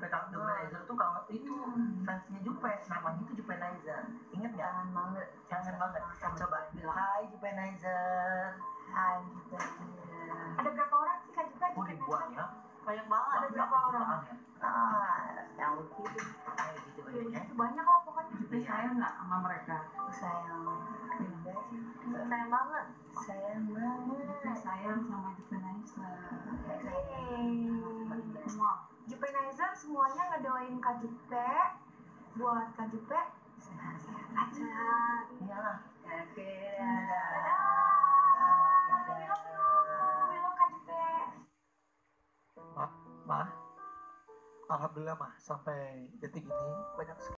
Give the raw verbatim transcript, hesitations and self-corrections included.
Jupe Kak Jupenizer tuh kalau itu fansnya Jupe, namanya itu Jupenizer. Ingat nggak? Kangen banget. Kangen banget. Coba bilang Hai Jupenizer. Hai Jupenizer. Ada berapa orang sih Kak Jupe? Oh ribuan ya. Banyak banget. Ada berapa orang? Ya? Ah, yang gitu. Kayak gitu banyaknya. Banyak lah pokoknya. Jupe sayang nggak sama mereka? Sayang. Sayang banget. Sayang banget. Jupe sayang sama Jupenizer. Semua. Jupenizer semuanya ngedoain Kak Jupe buat Kak Jupe sehat-sehat aja. Iyalah. Oke. Dadah. We love you. We love Kak Jupe. Ma, ma, alhamdulillah mah sampai detik ini banyak sekali